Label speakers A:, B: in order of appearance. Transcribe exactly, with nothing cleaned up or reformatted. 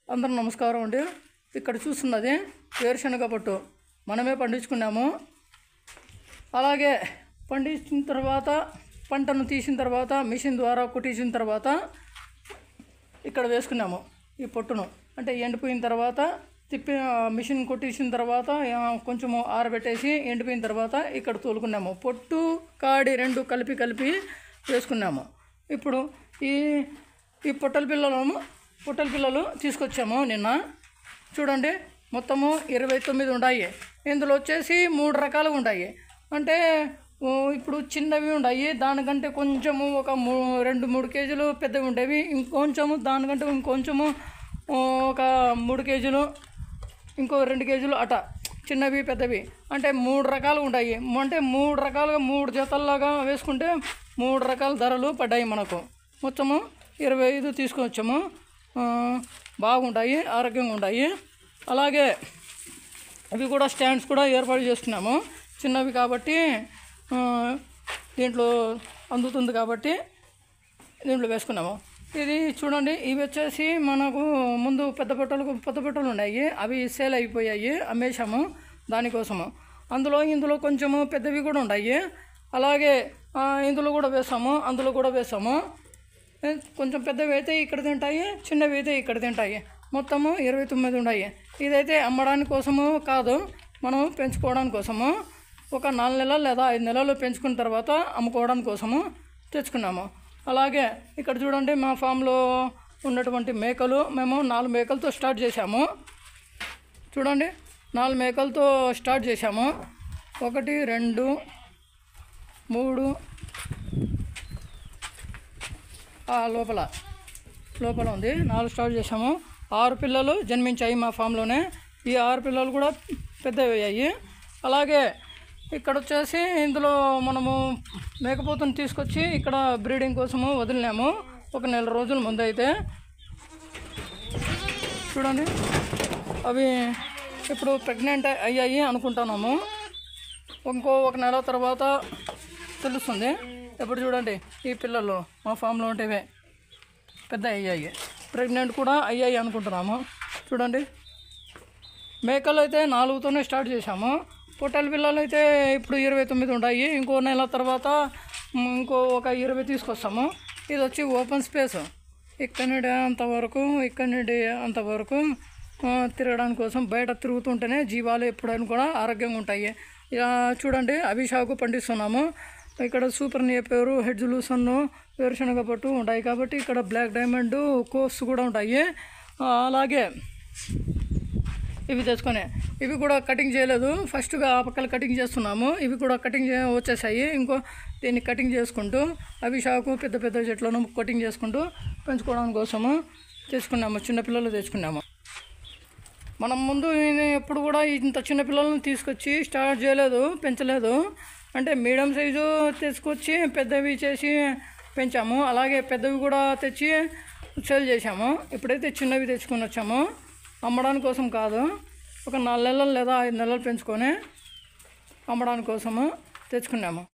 A: అందరూ నమస్కారం అండి. ఇక్కడ చూస్తున్నది వేరుశనగ పొట్టు మనమే పండించుకున్నాము. అలాగే పండించిన తర్వాత పంటను తీసిన తర్వాత మిషన్ ద్వారా కుట్టించిన తర్వాత ఇక్కడ వేసుకున్నాము ఈ పొట్టును. అంటే ఎండిపోయిన తర్వాత తిప్పి మిషన్ కుట్టించిన తర్వాత కొంచెము ఆరబెట్టేసి ఎండిపోయిన తర్వాత ఇక్కడ తోలుకున్నాము. పొట్టు కాడి రెండు కలిపి కలిపి వేసుకున్నాము. ఇప్పుడు ఈ ఈ పొట్టల పిల్లలను పొట్టల పిల్లలు తీసుకొచ్చాము నిన్న. చూడండి, మొత్తము ఇరవై తొమ్మిది ఉన్నాయి. ఇందులో వచ్చేసి మూడు రకాలుగా ఉన్నాయి. అంటే ఇప్పుడు చిన్నవి ఉన్నాయి, దానికంటే కొంచెము ఒక మూ రెండు మూడు కేజీలు పెద్దవి ఉండేవి, ఇంకొంచెము దానికంటే ఇంకొంచెము ఒక మూడు కేజీలు ఇంకో రెండు కేజీలు అట చిన్నవి పెద్దవి. అంటే మూడు రకాలు ఉంటాయి. అంటే మూడు రకాలుగా మూడు జతల్లాగా వేసుకుంటే మూడు రకాల ధరలు పడ్డాయి మనకు. మొత్తము ఇరవై ఐదు తీసుకొచ్చాము. బాగుంటాయి, ఆరోగ్యంగా ఉంటాయి. అలాగే అవి కూడా స్టాండ్స్ కూడా ఏర్పాటు చేస్తున్నాము. చిన్నవి కాబట్టి దీంట్లో అందుతుంది కాబట్టి దీంట్లో వేసుకున్నాము. ఇది చూడండి, ఇవి వచ్చేసి మనకు ముందు పెద్ద పొట్టలు పెద్ద పొట్టలు ఉన్నాయి, అవి సేల్ అయిపోయాయి, అమ్మేశాము దానికోసము. అందులో ఇందులో కొంచెము పెద్దవి కూడా ఉన్నాయి. అలాగే ఇందులో కూడా వేసాము, అందులో కూడా వేసాము. కొంచెం పెద్దవి అయితే ఇక్కడ తింటాయి, చిన్నవి అయితే ఇక్కడ తింటాయి. మొత్తము ఇరవై తొమ్మిది ఉన్నాయి. ఇదైతే అమ్మడానికి కోసము కాదు, మనం పెంచుకోవడానికి కోసము. ఒక నాలుగు నెలలు లేదా ఐదు నెలలు పెంచుకున్న తర్వాత అమ్ముకోవడానికి కోసము తెచ్చుకున్నాము. అలాగే ఇక్కడ చూడండి, మా ఫామ్లో ఉన్నటువంటి మేకలు మేము నాలుగు మేకలతో స్టార్ట్ చేశాము. చూడండి, నాలుగు మేకలతో స్టార్ట్ చేశాము. ఒకటి రెండు మూడు లోపల లోపల ఉంది, నాలుగు స్టార్ట్ చేసాము. ఆరు పిల్లలు జన్మించాయి మా ఫామ్లోనే. ఈ ఆరు పిల్లలు కూడా పెద్దవి అయ్యాయి. అలాగే ఇక్కడ వచ్చేసి ఇందులో మనము మేకపోతుని తీసుకొచ్చి ఇక్కడ బ్రీడింగ్ కోసము వదిలినాము ఒక నెల రోజుల ముందు. అయితే చూడండి, అవి ఇప్పుడు ప్రెగ్నెంట్ అయ్యాయి అనుకుంటున్నాము. ఇంకో ఒక నెల తర్వాత తెలుస్తుంది. ఇప్పుడు చూడండి, ఈ పిల్లలు మా ఫామ్లో ఉంటేవే పెద్ద అయ్యాయి, ప్రెగ్నెంట్ కూడా అయ్యాయి అనుకుంటున్నాము. చూడండి, మేకలు అయితే నాలుగుతోనే స్టార్ట్ చేశాము. పొట్టల పిల్లలు అయితే ఇప్పుడు ఇరవై తొమ్మిది ఉంటాయి. ఇంకో నెల తర్వాత ఇంకో ఒక ఇరవై తీసుకొస్తాము. ఇది వచ్చి ఓపెన్ స్పేస్, ఇక్కడ నుండి అంతవరకు ఇక్కడ నుండి అంతవరకు తిరగడానికి కోసం. బయట తిరుగుతుంటేనే జీవాలు ఎప్పుడైనా కూడా ఆరోగ్యంగా ఉంటాయి. చూడండి, అభిషాకు పండిస్తున్నాము. ఇక్కడ సూపర్ నేపేరు, హెడ్జులు, సన్ను, వేరుశనగ పట్టు ఉంటాయి కాబట్టి ఇక్కడ బ్లాక్ డైమండ్, కోర్స్ కూడా ఉంటాయి. అలాగే ఇవి తెచ్చుకొని ఇవి కూడా కటింగ్ చేయలేదు, ఫస్ట్గా ఆ పక్కల కటింగ్ చేస్తున్నాము. ఇవి కూడా కటింగ్ వచ్చేసాయి. ఇంకో దీన్ని కటింగ్ చేసుకుంటూ అభిషాకు పెద్ద పెద్ద చెట్లను కటింగ్ చేసుకుంటూ పెంచుకోవడానికి కోసము తెచ్చుకున్నాము. చిన్నపిల్లలు తెచ్చుకున్నాము. మనం ముందు ఎప్పుడు కూడా ఇంత చిన్నపిల్లలను తీసుకొచ్చి స్టార్ట్ చేయలేదు, పెంచలేదు. అంటే మీడియం సైజు తెచ్చుకొచ్చి పెద్దవి చేసి పెంచాము. అలాగే పెద్దవి కూడా తెచ్చి సేల్ చేసాము. ఇప్పుడైతే చిన్నవి తెచ్చుకొని వచ్చాము, అమ్మడానికి కోసం కాదు. ఒక నాలుగు నెలలు లేదా ఐదు నెలలు పెంచుకొని అమ్మడానికి కోసము తెచ్చుకున్నాము.